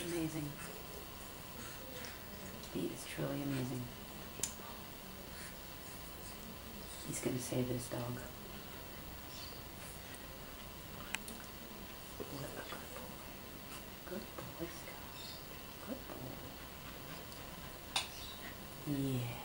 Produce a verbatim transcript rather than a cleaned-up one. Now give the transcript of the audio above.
amazing. He is truly amazing. He's going to save this dog. What a good boy. Good boy, Scott. Good boy. Yeah.